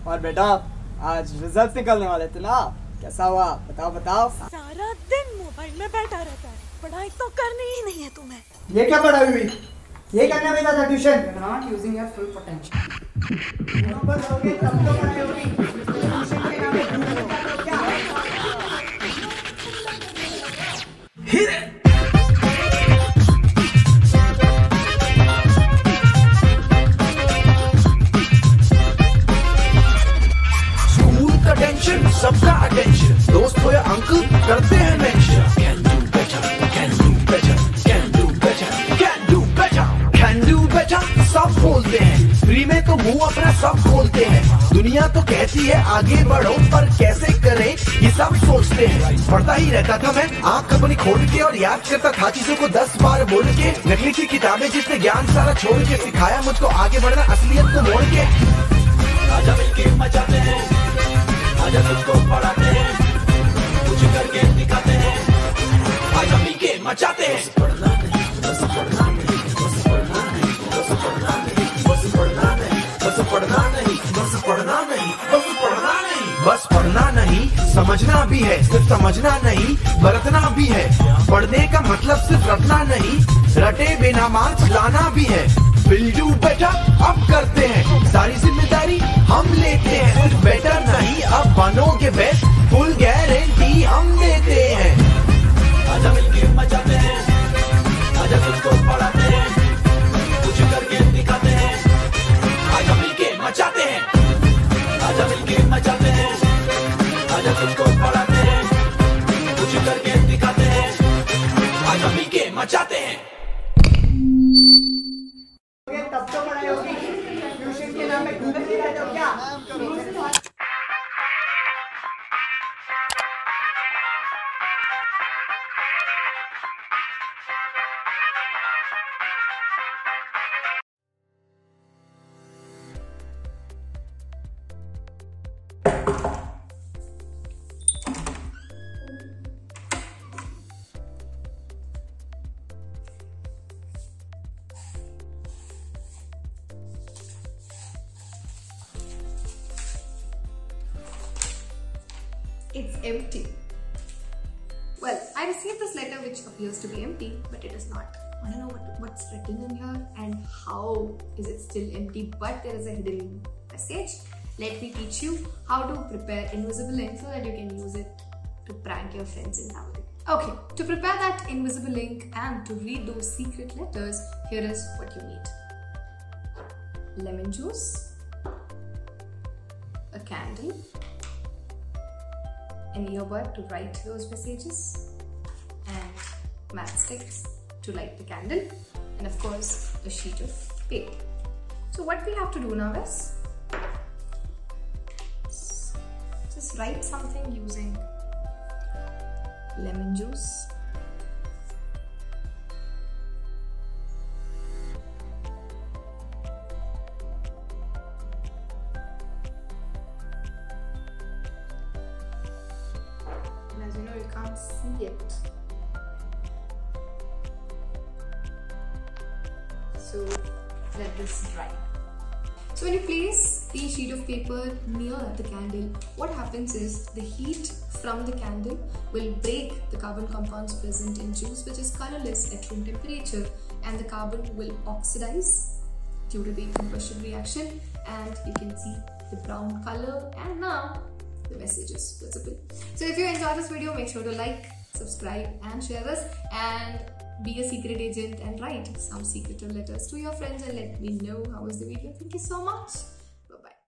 और बेटा आज रिजल्ट निकलने वाले थे ना, कैसा हुआ बताओ बताओ। सारा दिन मोबाइल में बैठा रहता है, पढ़ाई तो करनी ही नहीं है तुम्हें। ये क्या पढ़ाई हुई, ये करना बेटा था tuition. Not using your full potential. Number दोगे तब तो पढ़ाई होगी, ट्यूशन के नाम पे क्या। टेंशन सबका अटेंशन, दोस्त हो या अंकल करते हैं mention. Can do better, can do better, can do better, can do better, can do better सब बोलते हैं, फ्री में तो मुंह अपना सब खोलते हैं। दुनिया तो कहती है आगे बढ़ो, पर कैसे करें ये सब सोचते हैं। पढ़ता ही रहता था मैं आंख अपनी खोल के, और याद करता था चीजों को 10 बार बोल के। नकली सी किताबें जिसने ज्ञान सारा छोड़ के सिखाया मुझको आगे बढ़ना असलियत को मोड़ के। आजा मिलके मचाते हैं, आजा तुझको पढ़ाते हैं, कुछ करके दिखाते हैं, आजा मिलके मचाते हैं। पढ़ना नहीं, बस पढ़ना नहीं, बस पढ़ना नहीं, बस पढ़ना नहीं, बस पढ़ना नहीं, बस पढ़ना नहीं, बस पढ़ना नहीं, बस पढ़ना नहीं, बस पढ़ना नहीं। समझना भी है, सिर्फ समझना नहीं, बरतना भी है। पढ़ने का मतलब सिर्फ रटना नहीं, रटे बिना मार्क्स लाना भी है। विल डू बेटर अब करते हैं, सारी जिम्मेदारी हम लेते हैं। कुछ बेटर नहीं अब बनोगे बेस्ट, फुल गारंटी हम देते हैं। आजा मिलके मचाते हैं, आजा तुझको पढ़ाते हैं, कुछ करके दिखाते हैं, आजा मिलके मचाते हैं, आजा मिलके मचाते हैं, आजा तुझको पढ़ाते हैं, कुछ करके दिखाते हैं, आजा मिलके मचाते हैं। तब तो पढ़ाई होगी, ट्यूशन के नाम पे घूमते रहते हो क्या। It's empty. Well, I received this letter which appears to be empty, but it is not. I don't know what's written in here and how is it still empty, but there is a hidden message. Let me teach you how to prepare invisible ink so that you can use it to prank your friends and family. Okay, to prepare that invisible ink and to read those secret letters, here is what you need. Lemon juice, a candle, an earbud to write those messages, and matchsticks to light the candle, and of course a sheet of paper. So what we have to do now is just write something using lemon juice, as you know, you can't see it. So let this dry. So when you place the sheet of paper near the candle, what happens is the heat from the candle will break the carbon compounds present in juice, which is colorless at room temperature, and the carbon will oxidize due to the combustion reaction, and you can see the brown color, and now the message is visible. So if you enjoyed this video, make sure to like, subscribe and share this, and be a secret agent and write some secretive letters to your friends and let me know how was the video. Thank you so much.